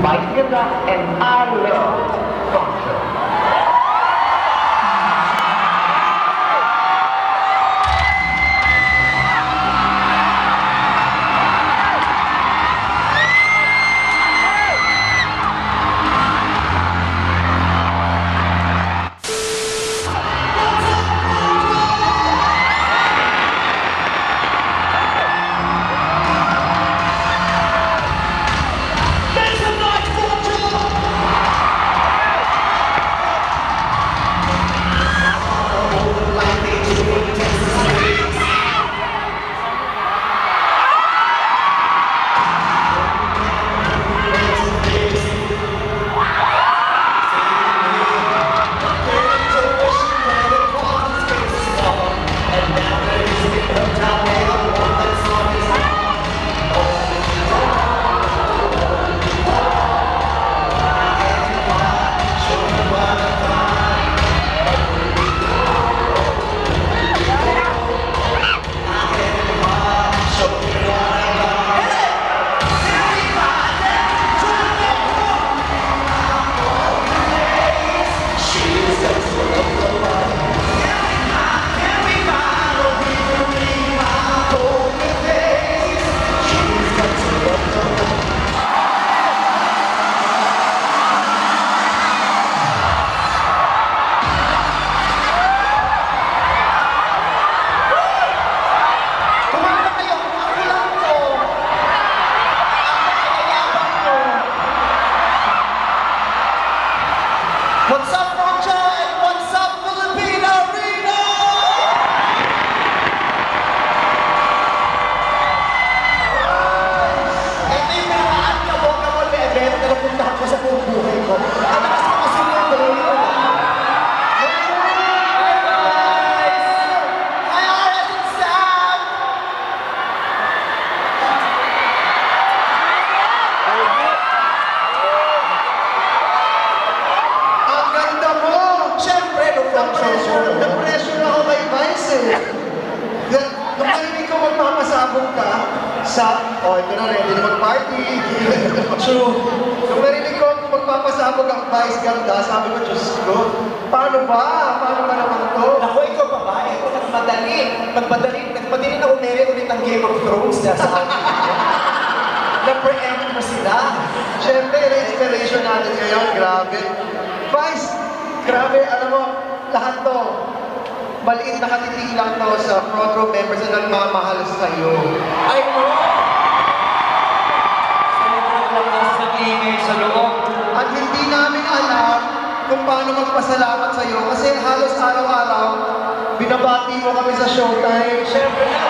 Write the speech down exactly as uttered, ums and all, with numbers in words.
by Ganda and I love Frontrow. What's up, Frontrow, and what's up, Philippine Arena? Ito yung pinaka-UNKABOGABLE event na napuntahan ko sa buong buhay ko. Ang lakas ko kasi yung tuloy ko na. Hi guys! Hi R S and Sam! Ang ganda mo! Siyempre, nung Frontrow, na-pressure ako kay Vice eh. Nung narinig ko magpapasabog ka sa, oh, ito na, ready na mag-party. True. Nung narinig ko magpapasabog ang Vice Ganda, sabi ko, Diyos ko, paano ba? Paano ba naman to? Ako, ikaw babae, ito nagmadali. Nagmadali, nagmadali na umere ulit ang Game of Thrones na sa akin. Na-preempt mo sila. Siyempre, na-inspiration natin ngayon, grabe. Vice, grabe, alam mo, lahat to, maliit na katiting lang to sa Frontrow members na nagmamahal sa'yo. I know! Sobrang lakas ng ingay sa loob. At hindi namin alam kung paano magpasalamat sa'yo kasi halos araw-araw, binabati mo kami sa showtime. Siyempre,